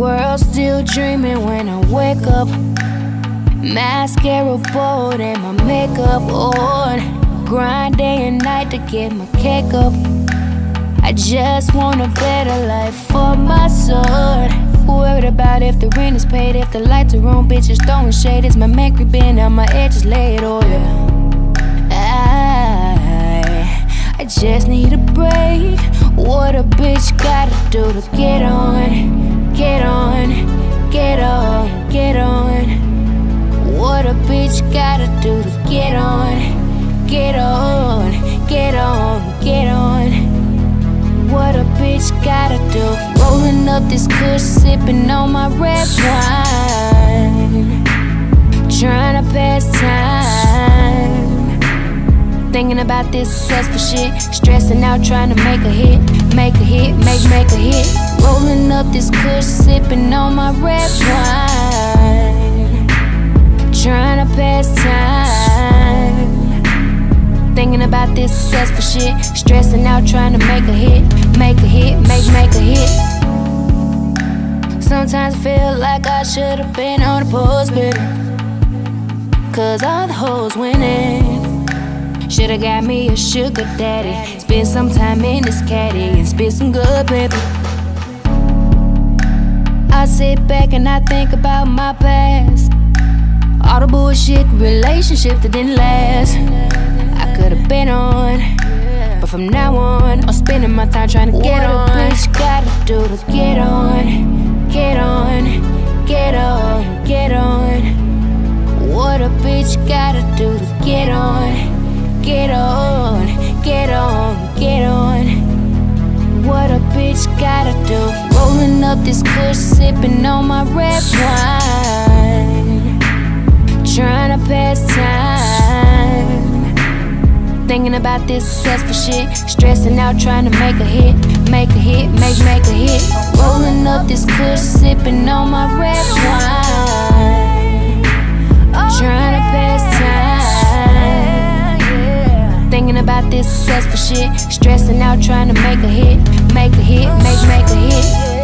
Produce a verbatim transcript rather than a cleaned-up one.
world still dreaming when I wake up. Mascara bold and my makeup on. Grind day and night to get my cake up. I just want a better life for my son. Worried about if the rent is paid, if the lights are on, bitches throwing shade. It's my man creeping on my edges laid, oh yeah. I, I just need a break. What a bitch gotta do to get on, get on, get on, get on. What a bitch gotta do to get on, get on, get on, get on. What a bitch gotta do. Rolling up this kush, sipping on my red wine, trying to pass time. Thinking about this successful shit, stressing out, trying to make a hit, make a hit, make, make a hit. Rolling up this kush, sipping on my red wine, trying to pass time. Thinking about this successful shit, stressing out, trying to make a hit, make a hit, make, make a hit. Sometimes I feel like I should've been on the post, baby, cause all the hoes winning. Should've got me a sugar daddy, spend some time in this caddy and spit some good, baby. I sit back and I think about my past, all the bullshit relationship that didn't last. I could've been on, but from now on, I'm spending my time trying to get on. What a bitch gotta do to get on, get on, get on, get on. What a bitch gotta do to get on, get on, get on, get on. What a bitch gotta do. Rolling up this kush, sipping on my red wine, trying to pass time. Thinking about this successful shit, stressing out, trying to make a hit, make a hit, make, make a hit. Rolling up this kush, sipping on my red wine, trying to pass time. Thinking about this successful shit, stressing out, trying to make a hit, make a hit, make, make a hit.